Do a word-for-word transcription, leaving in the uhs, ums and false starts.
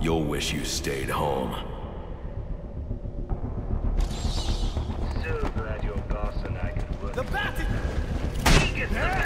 You'll wish you stayed home. So glad your boss and I could work. The bat! He gets the